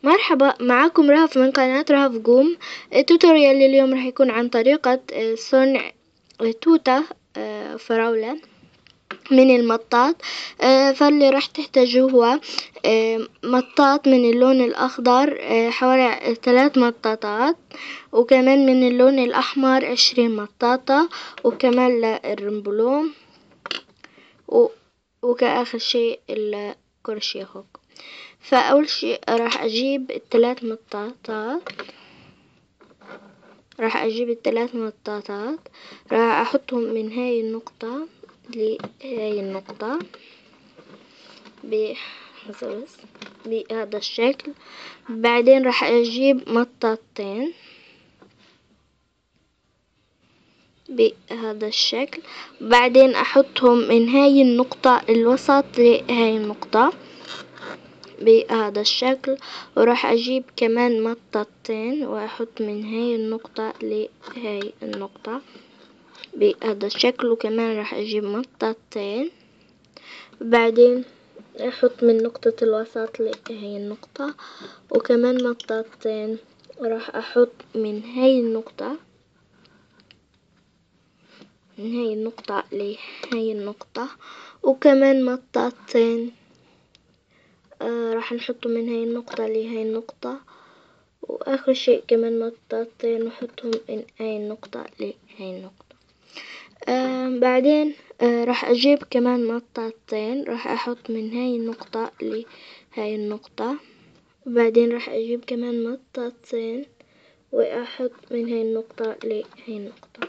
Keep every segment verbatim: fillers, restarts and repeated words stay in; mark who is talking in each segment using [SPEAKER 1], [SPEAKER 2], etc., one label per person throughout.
[SPEAKER 1] مرحبا، معاكم رهف من قناة رهف قوم. التوتوريال اليوم راح يكون عن طريقة صنع توتة فراولة من المطاط. فاللي راح تحتاجه هو مطاط من اللون الأخضر حوالي ثلاث مطاطات، وكمان من اللون الأحمر عشرين مطاطة، وكمان الرمبلوم، وكآخر شيء الكروشيه هوك. فأول شيء راح أجيب الثلاث مطاطات راح أجيب الثلاث مطاطات راح أحطهم من هاي النقطة لهاي النقطة بهذا الشكل. بعدين راح أجيب مطاطين بهذا الشكل، بعدين أحطهم من هاي النقطة الوسط لهاي النقطة بهذا الشكل، وراح اجيب كمان مطاطين واحط من هاي النقطة لهاي النقطة بهذا الشكل، وكمان راح اجيب مطاطين، بعدين احط من نقطة الوسط لهاي النقطة، وكمان مطاطين، وراح احط من هاي النقطة من هاي النقطة لهاي النقطة، وكمان مطاطين آه راح نحطه من هاي النقطة لهاي النقطة، واخر شيء كمان مطاطين نحطهم من هاي النقطة لهاي النقطة. آه بعدين آه راح اجيب كمان مطاطين، راح احط من هاي النقطة لهاي النقطة، وبعدين راح اجيب كمان مطاطين واحط من هاي النقطة لهاي النقطة،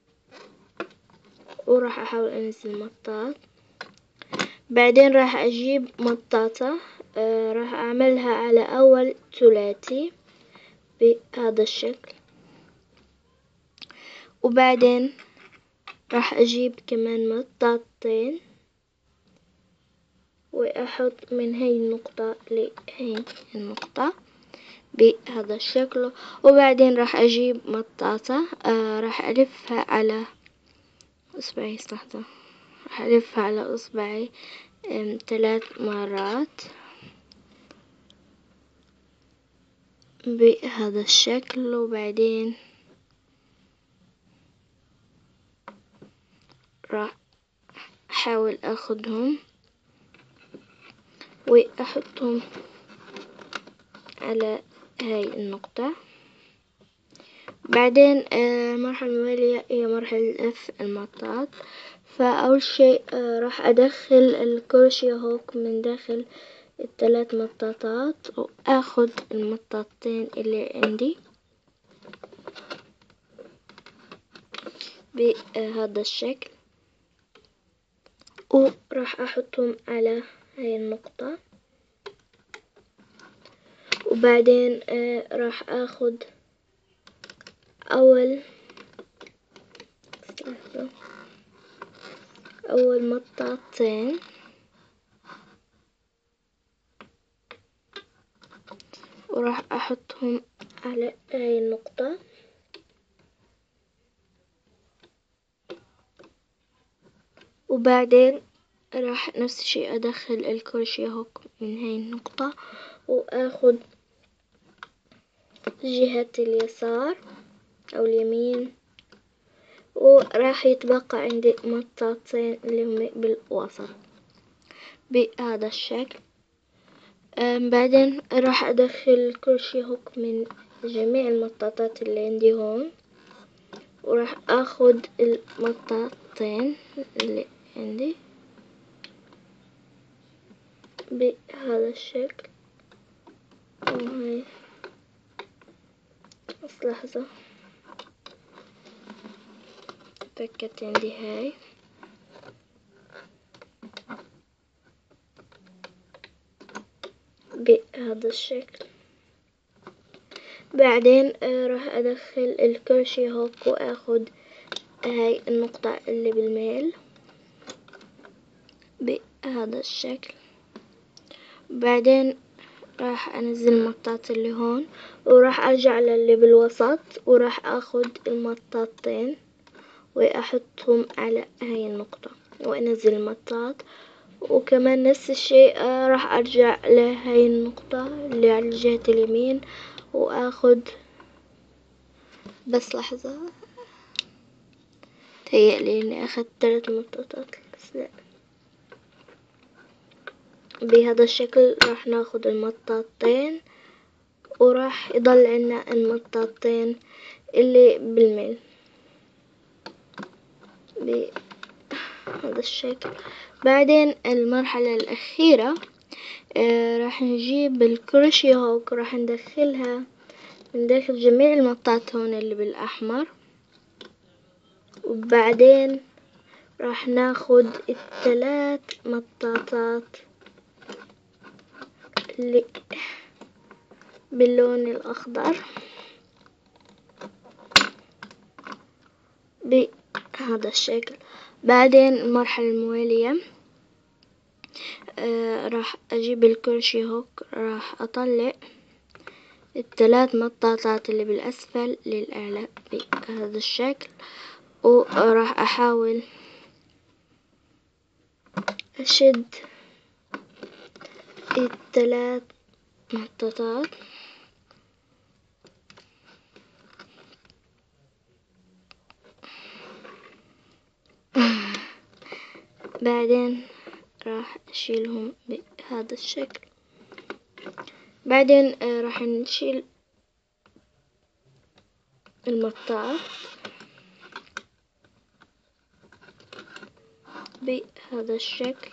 [SPEAKER 1] وراح احاول انزل مطاط. بعدين راح اجيب مطاطة آه راح اعملها على اول ثلاثي بهذا الشكل، وبعدين راح اجيب كمان مطاطين واحط من هاي النقطة لهاي النقطة بهذا الشكل، وبعدين راح اجيب مطاطة آه راح الفها على اصبعي لحظة راح الفها على اصبعي ثلاث مرات بهذا الشكل، وبعدين راح احاول اخدهم واحطهم على هاي النقطة. بعدين المرحلة المالية هي مرحلة لف المطاط. فأول شيء راح أدخل الكروشيه هوك من داخل الثلاث مطاطات، وآخد المطاطين اللي عندي بهذا الشكل، وراح أحطهم على هاي النقطة، وبعدين راح أخد أول أول مطاطين وراح أحطهم على هاي النقطة، وبعدين راح نفس الشيء أدخل الكروشيه هوك من هاي النقطة، وآخد جهة اليسار أو اليمين، وراح يتبقى عندي مطاطين اللي هم بالوسط بهذا الشكل. بعدين راح أدخل الكروشيه هوك من جميع المطاطات اللي عندي هون، وراح أخد المطاطين اللي عندي بهذا الشكل. وهاي بس لحظة فكت عندي هاي بهذا الشكل. بعدين راح أدخل الكروشيه هوك وأخد هاي النقطة اللي بالميل بهذا الشكل. بعدين راح انزل المطاط اللي هون، وراح ارجع للي بالوسط، وراح اخد المطاطين واحطهم على هاي النقطة، وانزل المطاط وكمان نفس الشيء آه راح ارجع لهاي النقطة اللي على جهة اليمين واخد، بس لحظة تهيألي اني اخدت ثلاث مطاطات بس لا. بهذا الشكل راح ناخد المطاطين وراح يضل عنا المطاطين اللي بالميل بهذا الشكل. بعدين المرحلة الأخيرة آه راح نجيب الكروشيه هوك، راح ندخلها من داخل جميع المطاط هون اللي بالأحمر، وبعدين راح ناخد الثلاث مطاطات اللي باللون الأخضر بهذا الشكل. بعدين المرحلة الموالية آه راح أجيب الكروشيه هوك، راح أطلع الثلاث مطاطات اللي بالأسفل للأعلى بهذا الشكل، وراح أحاول أشد الثلاث مطاطات بعدين راح أشيلهم بهذا الشكل. بعدين راح نشيل المطاط بهذا الشكل،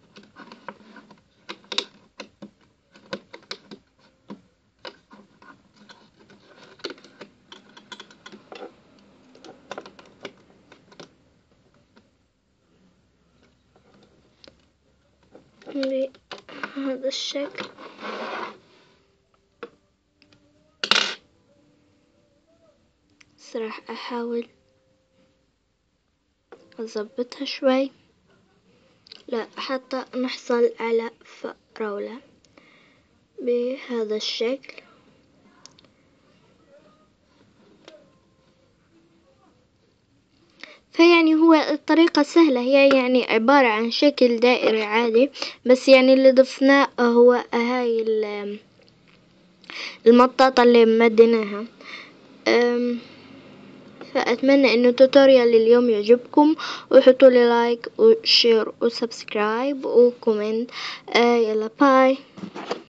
[SPEAKER 1] بهذا الشكل. بس راح أحاول أظبطها شوي لا حتى نحصل على فراولة بهذا الشكل. فيعني هو الطريقة سهلة، هي يعني عبارة عن شكل دائري عادي، بس يعني اللي ضفناه هو هاي المطاطة اللي مديناها. فأتمنى إنه توتوريال اليوم يعجبكم، وحطوا لي لايك وشير وسبسكرايب وكومنت. آه يلا باي.